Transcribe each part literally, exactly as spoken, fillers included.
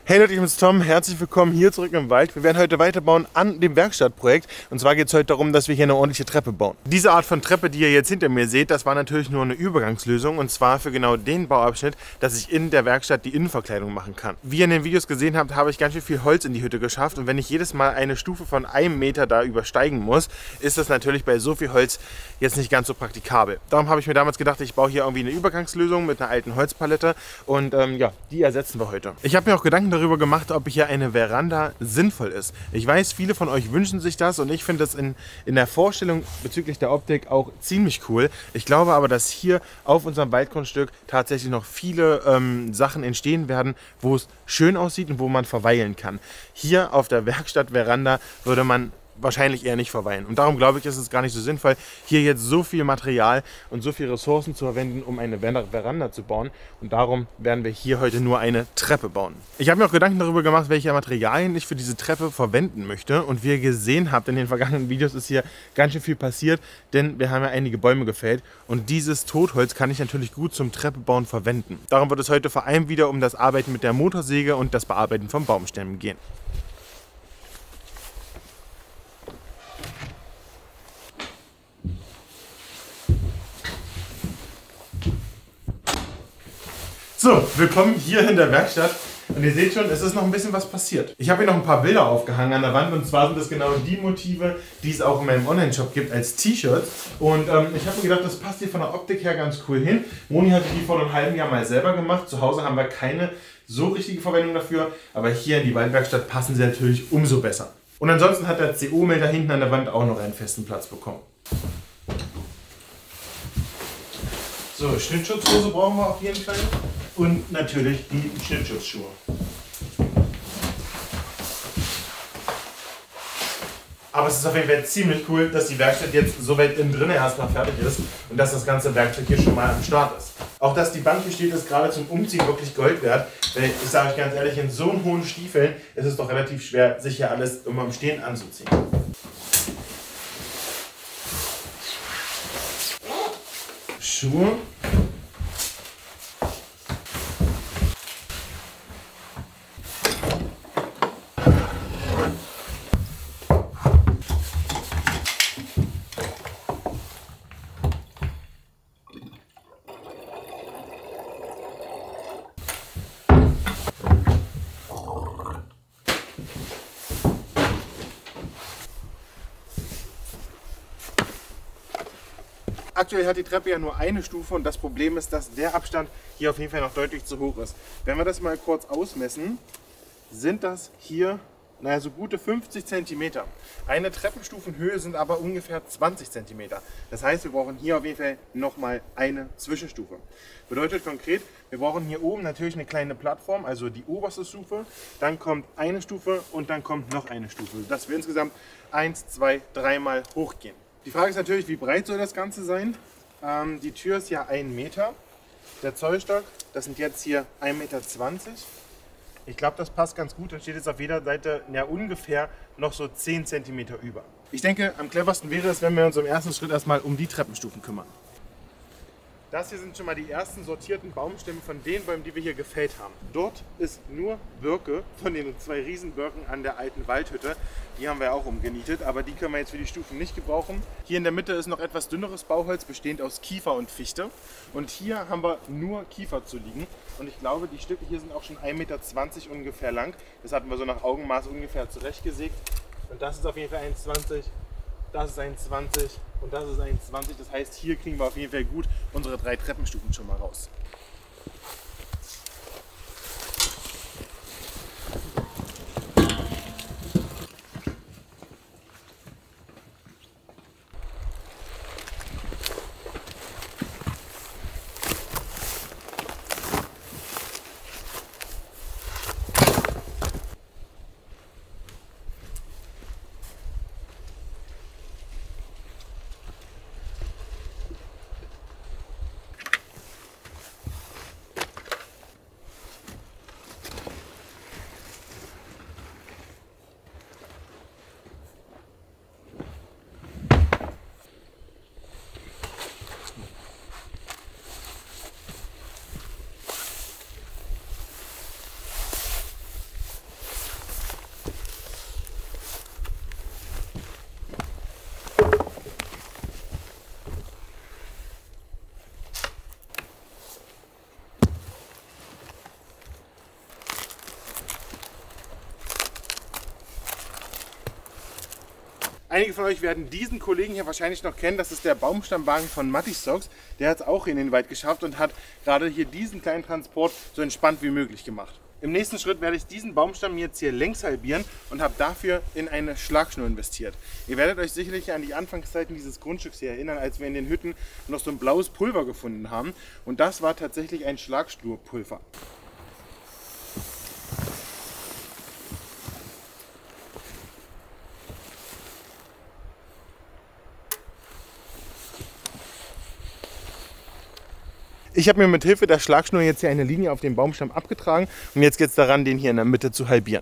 Hey Leute, ich bin Tom, herzlich willkommen hier zurück im Wald. Wir werden heute weiterbauen an dem Werkstattprojekt. Und zwar geht es heute darum, dass wir hier eine ordentliche Treppe bauen. Diese Art von Treppe, die ihr jetzt hinter mir seht, das war natürlich nur eine Übergangslösung. Und zwar für genau den Bauabschnitt, dass ich in der Werkstatt die Innenverkleidung machen kann. Wie ihr in den Videos gesehen habt, habe ich ganz schön viel Holz in die Hütte geschafft. Und wenn ich jedes Mal eine Stufe von einem Meter da übersteigen muss, ist das natürlich bei so viel Holz jetzt nicht ganz so praktikabel. Darum habe ich mir damals gedacht, ich baue hier irgendwie eine Übergangslösung mit einer alten Holzpalette. Und ähm, ja, die ersetzen wir heute. Ich habe mir auch Gedanken darüber gemacht, ob hier eine Veranda sinnvoll ist. Ich weiß, viele von euch wünschen sich das und ich finde das in, in der Vorstellung bezüglich der Optik auch ziemlich cool. Ich glaube aber, dass hier auf unserem Waldgrundstück tatsächlich noch viele ähm, Sachen entstehen werden, wo es schön aussieht und wo man verweilen kann. Hier auf der Werkstattveranda würde man wahrscheinlich eher nicht verweilen. Und darum glaube ich, ist es gar nicht so sinnvoll, hier jetzt so viel Material und so viele Ressourcen zu verwenden, um eine Veranda zu bauen. Und darum werden wir hier heute nur eine Treppe bauen. Ich habe mir auch Gedanken darüber gemacht, welche Materialien ich für diese Treppe verwenden möchte. Und wie ihr gesehen habt in den vergangenen Videos, ist hier ganz schön viel passiert, denn wir haben ja einige Bäume gefällt. Und dieses Totholz kann ich natürlich gut zum Treppebauen verwenden. Darum wird es heute vor allem wieder um das Arbeiten mit der Motorsäge und das Bearbeiten von Baumstämmen gehen. So, willkommen hier in der Werkstatt und ihr seht schon, es ist noch ein bisschen was passiert. Ich habe hier noch ein paar Bilder aufgehangen an der Wand und zwar sind das genau die Motive, die es auch in meinem Online-Shop gibt als T-Shirts. Und ähm, ich habe mir gedacht, das passt hier von der Optik her ganz cool hin. Moni hatte die vor einem halben Jahr mal selber gemacht. Zu Hause haben wir keine so richtige Verwendung dafür, aber hier in die Waldwerkstatt passen sie natürlich umso besser. Und ansonsten hat der C O-Melder hinten an der Wand auch noch einen festen Platz bekommen. So, Schnittschutzhose brauchen wir auf jeden Fall. Und natürlich die Schnittschutzschuhe. Aber es ist auf jeden Fall ziemlich cool, dass die Werkstatt jetzt so weit innen drin erstmal fertig ist und dass das ganze Werkzeug hier schon mal am Start ist. Auch dass die Bank hier steht, ist gerade zum Umziehen wirklich Gold wert. Denn ich sage euch ganz ehrlich, in so einen hohen Stiefeln ist es doch relativ schwer, sich hier alles immer im Stehen anzuziehen. Schuhe. Aktuell hat die Treppe ja nur eine Stufe und das Problem ist, dass der Abstand hier auf jeden Fall noch deutlich zu hoch ist. Wenn wir das mal kurz ausmessen, sind das hier naja, so gute fünfzig Zentimeter. Eine Treppenstufenhöhe sind aber ungefähr zwanzig Zentimeter. Das heißt, wir brauchen hier auf jeden Fall nochmal eine Zwischenstufe. Bedeutet konkret, wir brauchen hier oben natürlich eine kleine Plattform, also die oberste Stufe. Dann kommt eine Stufe und dann kommt noch eine Stufe, sodass wir insgesamt eins, zwei, dreimal hochgehen. Die Frage ist natürlich, wie breit soll das Ganze sein? Ähm, die Tür ist ja ein Meter. Der Zollstock, das sind jetzt hier ein Meter zwanzig. Ich glaube, das passt ganz gut. Dann steht jetzt auf jeder Seite ja, ungefähr noch so zehn Zentimeter über. Ich denke, am cleversten wäre es, wenn wir uns im ersten Schritt erstmal um die Treppenstufen kümmern. Das hier sind schon mal die ersten sortierten Baumstämme von den Bäumen, die wir hier gefällt haben. Dort ist nur Birke von den zwei Riesenbirken an der alten Waldhütte. Die haben wir auch umgenietet, aber die können wir jetzt für die Stufen nicht gebrauchen. Hier in der Mitte ist noch etwas dünneres Bauholz, bestehend aus Kiefer und Fichte. Und hier haben wir nur Kiefer zu liegen. Und ich glaube, die Stücke hier sind auch schon ein Meter zwanzig ungefähr lang. Das hatten wir so nach Augenmaß ungefähr zurechtgesägt. Und das ist auf jeden Fall eins Meter zwanzig. Das ist eins Meter zwanzig und das ist eins Meter zwanzig. Das heißt, hier kriegen wir auf jeden Fall gut unsere drei Treppenstufen schon mal raus. Einige von euch werden diesen Kollegen hier wahrscheinlich noch kennen. Das ist der Baumstammwagen von Mattistox. Der hat es auch in den Wald geschafft und hat gerade hier diesen kleinen Transport so entspannt wie möglich gemacht. Im nächsten Schritt werde ich diesen Baumstamm jetzt hier längs halbieren und habe dafür in eine Schlagschnur investiert. Ihr werdet euch sicherlich an die Anfangszeiten dieses Grundstücks hier erinnern, als wir in den Hütten noch so ein blaues Pulver gefunden haben. Und das war tatsächlich ein Schlagschnurpulver. Ich habe mir mit Hilfe der Schlagschnur jetzt hier eine Linie auf den Baumstamm abgetragen und jetzt geht es daran, den hier in der Mitte zu halbieren.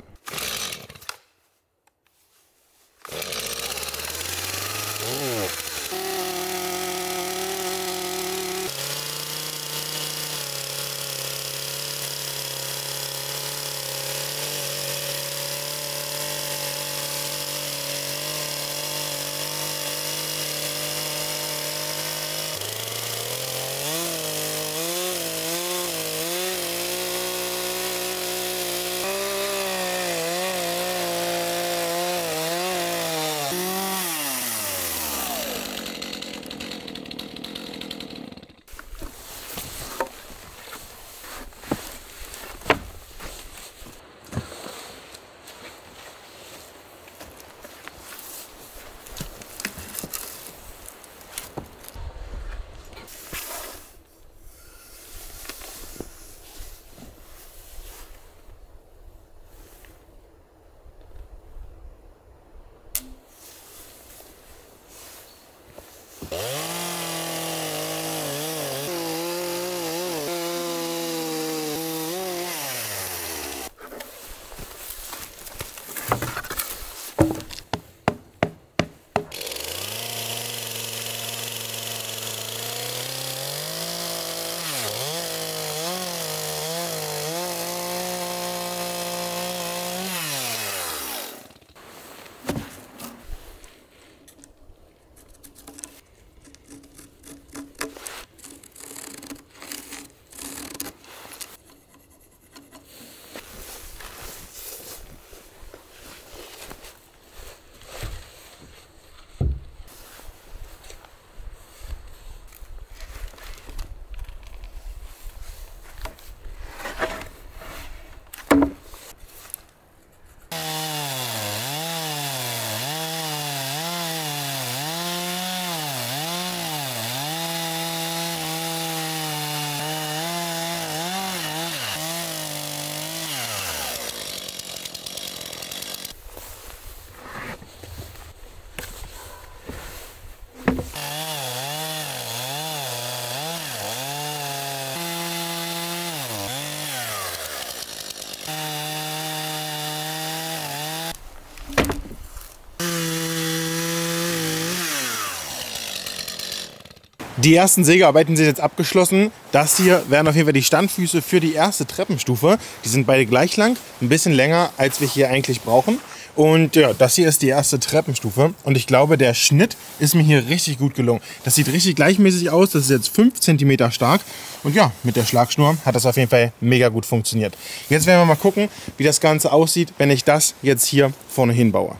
Die ersten Sägearbeiten sind jetzt abgeschlossen. Das hier wären auf jeden Fall die Standfüße für die erste Treppenstufe. Die sind beide gleich lang, ein bisschen länger, als wir hier eigentlich brauchen. Und ja, das hier ist die erste Treppenstufe. Und ich glaube, der Schnitt ist mir hier richtig gut gelungen. Das sieht richtig gleichmäßig aus. Das ist jetzt fünf Zentimeter stark. Und ja, mit der Schlagschnur hat das auf jeden Fall mega gut funktioniert. Jetzt werden wir mal gucken, wie das Ganze aussieht, wenn ich das jetzt hier vorne hinbaue.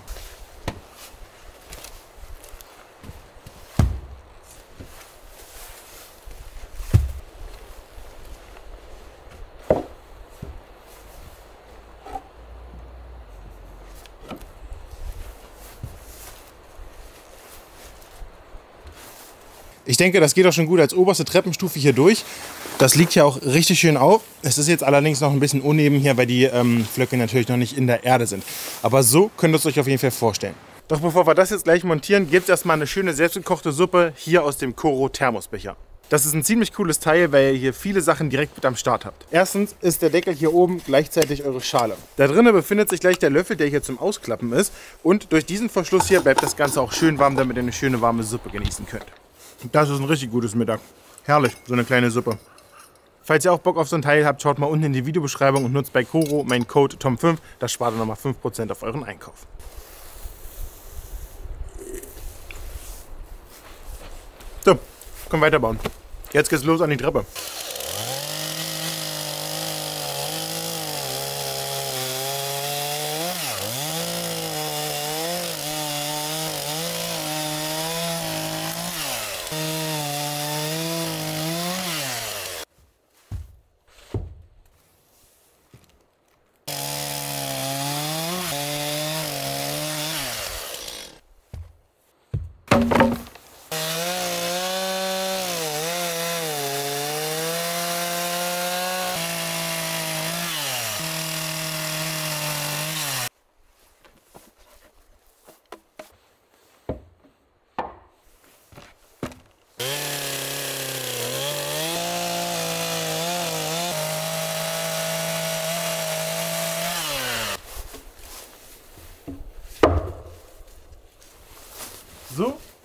Ich denke, das geht auch schon gut als oberste Treppenstufe hier durch. Das liegt ja auch richtig schön auf. Es ist jetzt allerdings noch ein bisschen uneben hier, weil die ähm, Flöcke natürlich noch nicht in der Erde sind. Aber so könnt ihr es euch auf jeden Fall vorstellen. Doch bevor wir das jetzt gleich montieren, gibt es erstmal eine schöne selbstgekochte Suppe hier aus dem Coro Thermosbecher. Das ist ein ziemlich cooles Teil, weil ihr hier viele Sachen direkt mit am Start habt. Erstens ist der Deckel hier oben gleichzeitig eure Schale. Da drinnen befindet sich gleich der Löffel, der hier zum Ausklappen ist. Und durch diesen Verschluss hier bleibt das Ganze auch schön warm, damit ihr eine schöne warme Suppe genießen könnt. Das ist ein richtig gutes Mittag. Herrlich, so eine kleine Suppe. Falls ihr auch Bock auf so ein Teil habt, schaut mal unten in die Videobeschreibung und nutzt bei Coro meinen Code Tom fünf. Das spart ihr nochmal fünf Prozent auf euren Einkauf. So, können weiterbauen. Jetzt geht's los an die Treppe.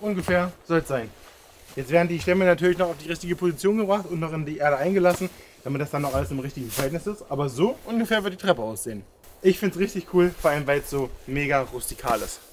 ungefähr soll es sein. Jetzt werden die Stämme natürlich noch auf die richtige Position gebracht und noch in die Erde eingelassen, damit das dann noch alles im richtigen Verhältnis ist. Aber so ungefähr wird die Treppe aussehen. Ich finde es richtig cool, vor allem weil es so mega rustikal ist.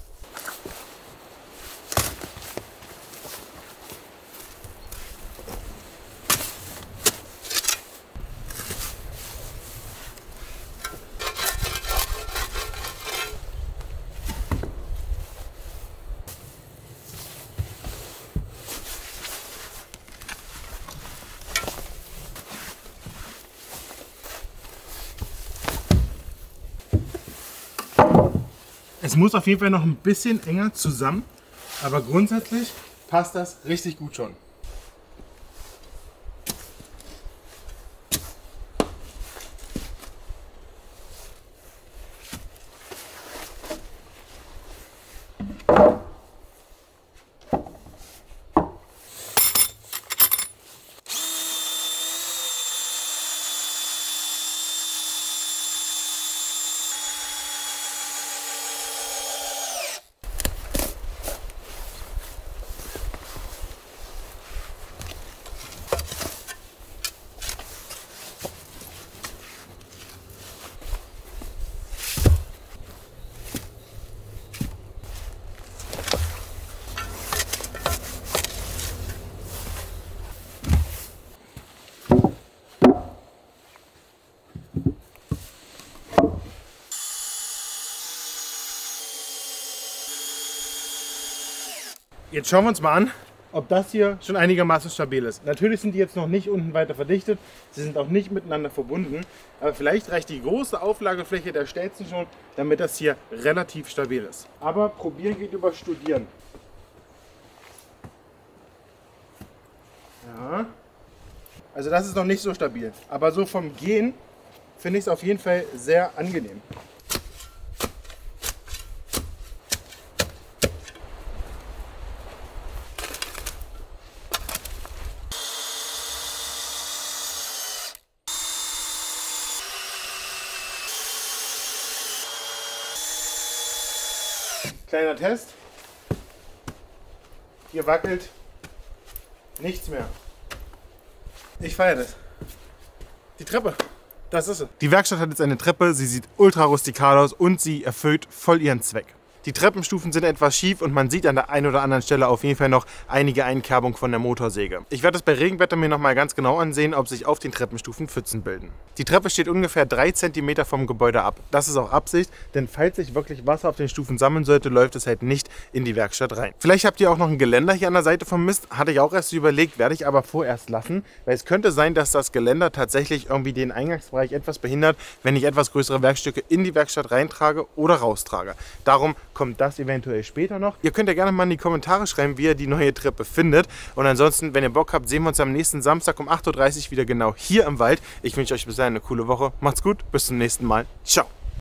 Es muss auf jeden Fall noch ein bisschen enger zusammen, aber grundsätzlich passt das richtig gut schon. Jetzt schauen wir uns mal an, ob das hier schon einigermaßen stabil ist. Natürlich sind die jetzt noch nicht unten weiter verdichtet, sie sind auch nicht miteinander verbunden, aber vielleicht reicht die große Auflagefläche der Stelzen schon, damit das hier relativ stabil ist. Aber probieren geht über studieren. Ja, also das ist noch nicht so stabil, aber so vom Gehen finde ich es auf jeden Fall sehr angenehm. Kleiner Test. Hier wackelt nichts mehr. Ich feiere das. Die Treppe. Das ist sie. Die Werkstatt hat jetzt eine Treppe. Sie sieht ultra rustikal aus und sie erfüllt voll ihren Zweck. Die Treppenstufen sind etwas schief und man sieht an der einen oder anderen Stelle auf jeden Fall noch einige Einkerbungen von der Motorsäge. Ich werde das bei Regenwetter mir noch mal ganz genau ansehen, ob sich auf den Treppenstufen Pfützen bilden. Die Treppe steht ungefähr drei Zentimeter vom Gebäude ab. Das ist auch Absicht, denn falls sich wirklich Wasser auf den Stufen sammeln sollte, läuft es halt nicht in die Werkstatt rein. Vielleicht habt ihr auch noch ein Geländer hier an der Seite vom Mist. Hatte ich auch erst überlegt, werde ich aber vorerst lassen, weil es könnte sein, dass das Geländer tatsächlich irgendwie den Eingangsbereich etwas behindert, wenn ich etwas größere Werkstücke in die Werkstatt reintrage oder raustrage. Darum kommt das eventuell später noch. Ihr könnt ja gerne mal in die Kommentare schreiben, wie ihr die neue Treppe findet. Und ansonsten, wenn ihr Bock habt, sehen wir uns am nächsten Samstag um acht Uhr dreißig wieder genau hier im Wald. Ich wünsche euch bis dahin eine coole Woche. Macht's gut, bis zum nächsten Mal. Ciao.